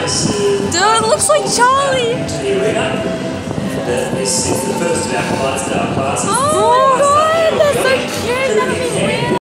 Dude, it looks like Charlie. This is the first of our classes. Oh.